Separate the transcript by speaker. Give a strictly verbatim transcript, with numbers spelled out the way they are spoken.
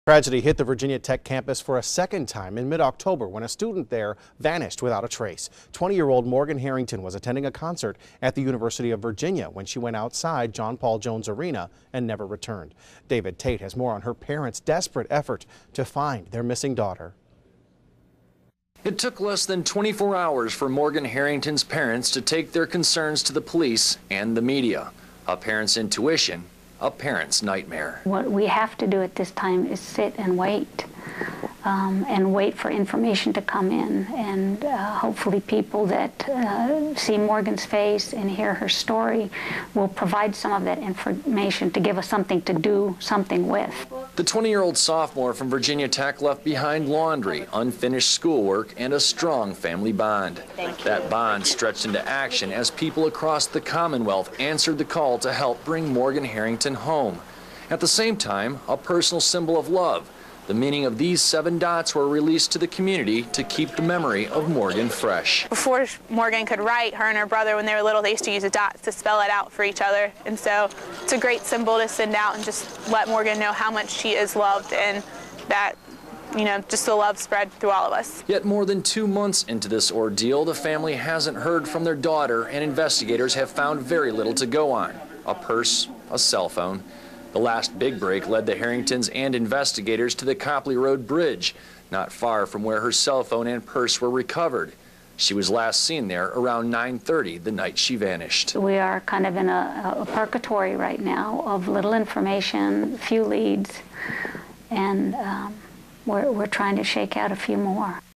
Speaker 1: Tragedy hit the Virginia Tech campus for a second time in mid-October when a student there vanished without a trace. twenty-year-old Morgan Harrington was attending a concert at the University of Virginia when she went outside John Paul Jones Arena and never returned. David Tate has more on her parents' desperate effort to find their missing daughter.
Speaker 2: It took less than twenty-four hours for Morgan Harrington's parents to take their concerns to the police and the media. A parent's intuition, a parent's nightmare.
Speaker 3: What we have to do at this time is sit and wait, um, and wait for information to come in, and uh, hopefully people that uh, see Morgan's face and hear her story will provide some of that information to give us something to do something with.
Speaker 2: The twenty-year-old sophomore from Virginia Tech left behind laundry, unfinished schoolwork, and a strong family bond. That bond stretched into action as people across the Commonwealth answered the call to help bring Morgan Harrington home. At the same time, a personal symbol of love. The meaning of these seven dots were released to the community to keep the memory of Morgan fresh.
Speaker 4: Before Morgan could write, her and her brother, when they were little, they used to use the dots to spell it out for each other. And so it's a great symbol to send out and just let Morgan know how much she is loved, and that, you know, just the love spread through all of us.
Speaker 2: Yet more than two months into this ordeal, the family hasn't heard from their daughter, and investigators have found very little to go on. A purse, a cell phone. The last big break led the Harringtons and investigators to the Copley Road Bridge, not far from where her cell phone and purse were recovered. She was last seen there around nine thirty the night she vanished.
Speaker 3: We are kind of in a, a purgatory right now of little information, few leads, and um, we're, we're trying to shake out a few more.